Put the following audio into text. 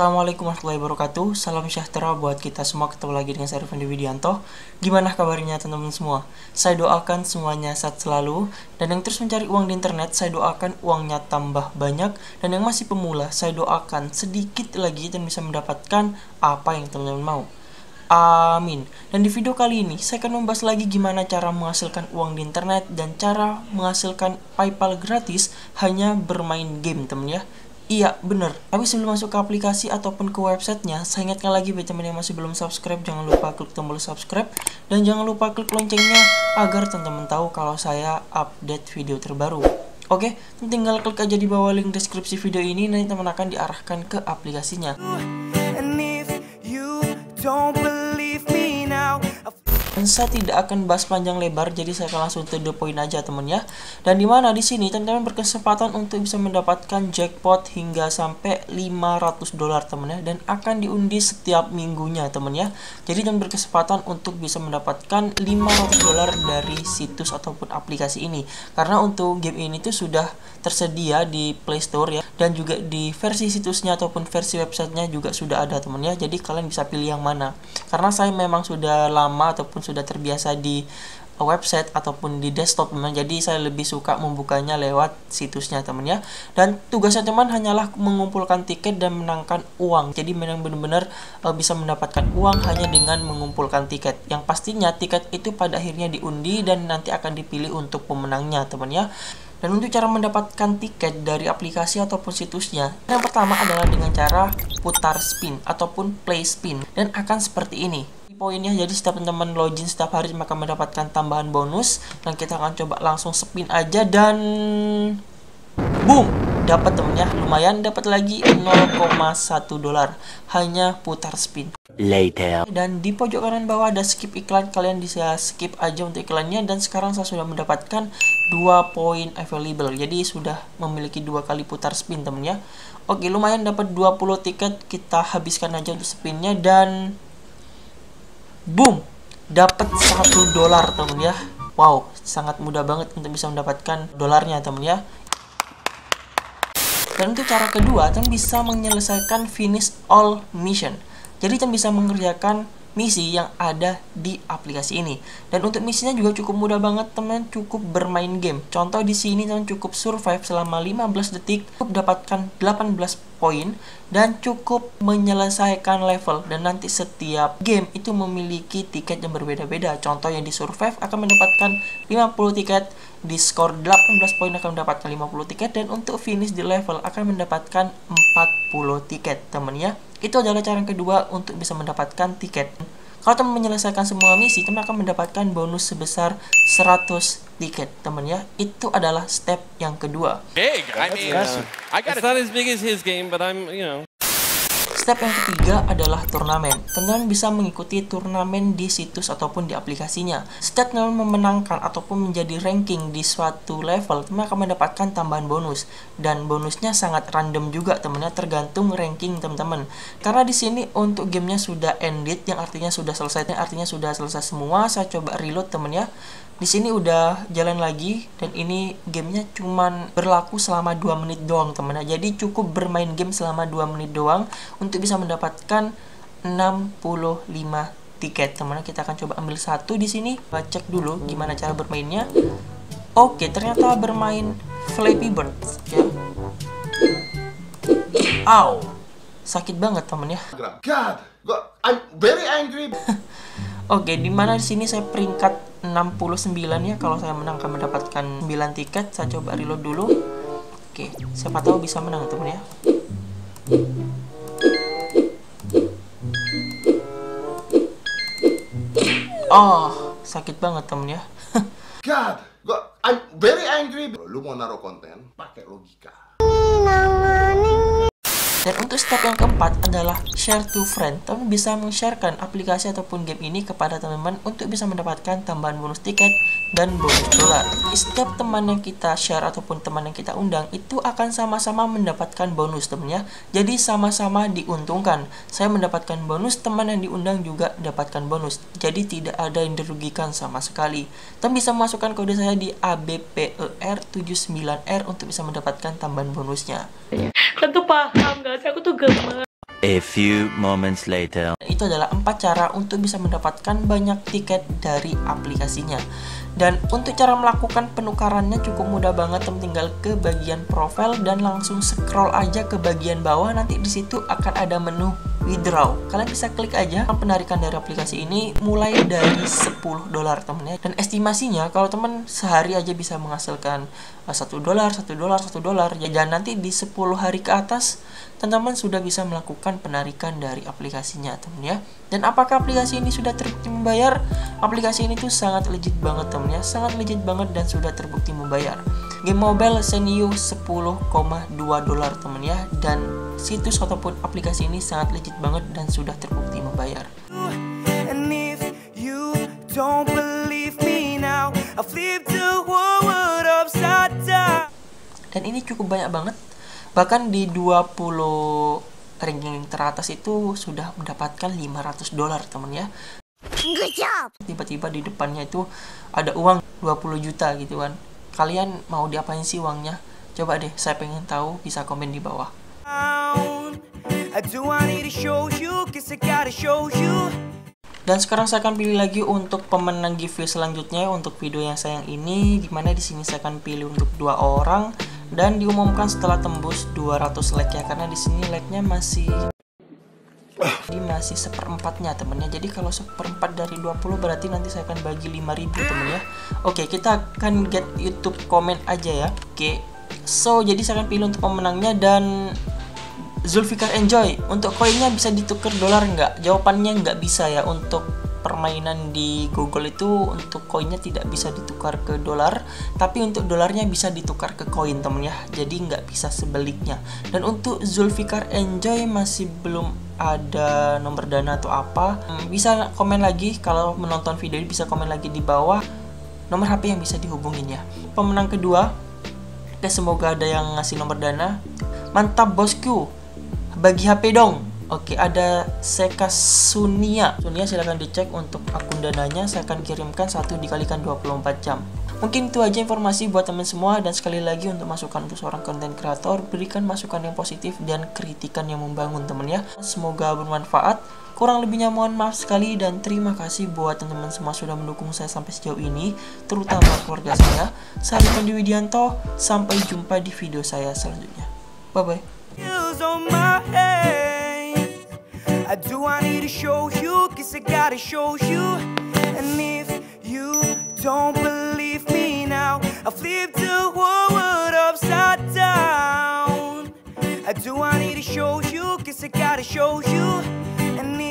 Assalamualaikum warahmatullahi wabarakatuh. Salam sejahtera buat kita semua. Ketemu lagi dengan saya Rifandi Widianto. Gimana kabarnya teman-teman semua? Saya doakan semuanya sehat selalu. Dan yang terus mencari uang di internet, saya doakan uangnya tambah banyak. Dan yang masih pemula, saya doakan sedikit lagi dan bisa mendapatkan apa yang teman-teman mau. Amin. Dan di video kali ini saya akan membahas lagi gimana cara menghasilkan uang di internet dan cara menghasilkan PayPal gratis hanya bermain game, temen ya. Iya, bener. Tapi sebelum masuk ke aplikasi ataupun ke websitenya, saya ingatkan lagi bagi teman yang masih belum subscribe, jangan lupa klik tombol subscribe dan jangan lupa klik loncengnya agar teman-teman tahu kalau saya update video terbaru. Oke, tinggal klik aja di bawah link deskripsi video ini, nanti teman akan diarahkan ke aplikasinya. Dan saya tidak akan bahas panjang lebar, jadi saya akan langsung to the point aja temen ya. Dan dimana di sini teman-teman berkesempatan untuk bisa mendapatkan jackpot hingga sampai $500 temen ya, dan akan diundi setiap minggunya temen ya. Jadi teman berkesempatan untuk bisa mendapatkan $500 dari situs ataupun aplikasi ini. Karena untuk game ini tuh sudah tersedia di Play Store ya, dan juga di versi situsnya ataupun versi websitenya juga sudah ada temen ya. Jadi kalian bisa pilih yang mana. Karena saya memang sudah lama ataupun sudah terbiasa di website ataupun di desktop teman, jadi saya lebih suka membukanya lewat situsnya teman ya. Dan tugasnya teman hanyalah mengumpulkan tiket dan menangkan uang. Jadi memang benar-benar bisa mendapatkan uang hanya dengan mengumpulkan tiket. Yang pastinya tiket itu pada akhirnya diundi dan nanti akan dipilih untuk pemenangnya teman ya. Dan untuk cara mendapatkan tiket dari aplikasi ataupun situsnya, yang pertama adalah dengan cara putar spin ataupun play spin, dan akan seperti ini poinnya. Jadi setiap teman-teman login setiap hari maka mendapatkan tambahan bonus, dan kita akan coba langsung spin aja dan boom, dapat temennya, lumayan, dapat lagi $0,1 hanya putar spin. Later. Dan di pojok kanan bawah ada skip iklan, kalian bisa skip aja untuk iklannya. Dan sekarang saya sudah mendapatkan 2 poin available, jadi sudah memiliki 2 kali putar spin temennya. Oke, lumayan, dapat 20 tiket, kita habiskan aja untuk spinnya dan boom, dapat $1 temen ya. Wow, sangat mudah banget untuk bisa mendapatkan dolarnya temen ya. Dan untuk cara kedua, teman bisa menyelesaikan finish all mission. Jadi teman bisa mengerjakan misi yang ada di aplikasi ini. Dan untuk misinya juga cukup mudah banget teman, cukup bermain game. Contoh di sini teman cukup survive selama 15 detik, cukup dapatkan 18 poin dan cukup menyelesaikan level. Dan nanti setiap game itu memiliki tiket yang berbeda-beda. Contoh yang di survive akan mendapatkan 50 tiket, di skor 18 poin akan mendapatkan 50 tiket, dan untuk finish di level akan mendapatkan 40 tiket teman ya. Itu adalah cara yang kedua untuk bisa mendapatkan tiket. Kalau teman menyelesaikan semua misi, teman akan mendapatkan bonus sebesar 100 tiket teman ya. Itu adalah step yang kedua. Big. I mean, it's not as big as his game, but Step yang ketiga adalah turnamen. Teman-teman bisa mengikuti turnamen di situs ataupun di aplikasinya. Setiap teman memenangkan ataupun menjadi ranking di suatu level, teman akan mendapatkan tambahan bonus. Dan bonusnya sangat random juga teman-teman, tergantung ranking teman-teman. Karena di sini untuk gamenya sudah ended, yang artinya sudah selesai, semua. Saya coba reload teman ya. Di sini udah jalan lagi, dan ini gamenya cuman berlaku selama 2 menit doang teman ya. Jadi cukup bermain game selama 2 menit doang untuk bisa mendapatkan 65 tiket teman. Kita akan coba ambil satu di sini, kita cek dulu gimana cara bermainnya. Oke, ternyata bermain Flappy Bird ya. Ow, sakit banget teman ya. God, I'm very angry. Oke, dimana di sini saya peringkat 69 ya. Kalau saya menang akan mendapatkan 9 tiket. Saya coba reload dulu. Oke, siapa tahu bisa menang teman ya. Oh, sakit banget temen ya. God, I'm very angry. Lu mau naruh konten, pakai logika. Dan untuk step yang keempat adalah share to friend. Teman bisa men-sharekan aplikasi ataupun game ini kepada teman-teman untuk bisa mendapatkan tambahan bonus tiket dan bonus dolar. Setiap teman yang kita share ataupun teman yang kita undang itu akan sama-sama mendapatkan bonus temennya. Jadi sama-sama diuntungkan. Saya mendapatkan bonus, teman yang diundang juga dapatkan bonus. Jadi tidak ada yang dirugikan sama sekali. Teman bisa masukkan kode saya di ABPER79R untuk bisa mendapatkan tambahan bonusnya. Tentu paham gak sih, aku tuh gemes. A few moments later. Itu adalah 4 cara untuk bisa mendapatkan banyak tiket dari aplikasinya. Dan untuk cara melakukan penukarannya cukup mudah banget, tinggal ke bagian profile dan langsung scroll aja ke bagian bawah, nanti di situ akan ada menu withdraw. Kalian bisa klik aja. Penarikan dari aplikasi ini mulai dari $10 temennya, dan estimasinya kalau temen sehari aja bisa menghasilkan $1, dan nanti di 10 hari ke atas teman-teman sudah bisa melakukan penarikan dari aplikasinya temen ya. Dan apakah aplikasi ini sudah terbukti membayar? Aplikasi ini tuh sangat legit banget temen ya, sangat legit banget dan sudah terbukti membayar. Game mobile Senyu $10,2 temen ya, dan situs ataupun aplikasi ini sangat legit banget dan sudah terbukti membayar. Dan ini cukup banyak banget. Bahkan di 20 ranking teratas itu sudah mendapatkan $500 temen ya. Tiba-tiba di depannya itu ada uang 20 juta gitu kan. Kalian mau diapain sih uangnya? Coba deh, saya pengen tahu, bisa komen di bawah. Dan sekarang saya akan pilih lagi untuk pemenang giveaway selanjutnya untuk video yang sayang ini, dimana di sini saya akan pilih untuk 2 orang dan diumumkan setelah tembus 200 like ya, karena di sini like-nya masih seperempatnya temennya. Jadi kalau seperempat dari 20 berarti nanti saya akan bagi 5.000 temen ya. Oke, kita akan get YouTube comment aja ya. Oke, so jadi saya akan pilih untuk pemenangnya dan Zulfikar Enjoy. Untuk koinnya bisa ditukar dolar nggak? Jawabannya nggak bisa ya. Untuk permainan di Google itu untuk koinnya tidak bisa ditukar ke dolar, tapi untuk dolarnya bisa ditukar ke koin temen ya, jadi nggak bisa sebaliknya. Dan untuk Zulfikar Enjoy masih belum ada nomor dana atau apa, bisa komen lagi kalau menonton video ini, bisa komen lagi di bawah nomor HP yang bisa dihubungin ya. Pemenang kedua, semoga ada yang ngasih nomor dana. Mantap bosku, bagi HP dong. Oke, ada Seka Sunia. Silahkan dicek untuk akun dananya, saya akan kirimkan 1 dikalikan 24 jam. Mungkin itu aja informasi buat teman semua, dan sekali lagi untuk masukan untuk seorang konten kreator, berikan masukan yang positif dan kritikan yang membangun teman ya. Semoga bermanfaat. Kurang lebihnya mohon maaf sekali, dan terima kasih buat teman-teman semua sudah mendukung saya sampai sejauh ini, terutama keluarga saya. Saya Rifandi Widianto, sampai jumpa di video saya selanjutnya. Bye bye. Do I need to show you? Guess I gotta show you. And if you don't believe me now, I'll flip the whole world upside down. Do I need to show you? Guess I gotta show you. And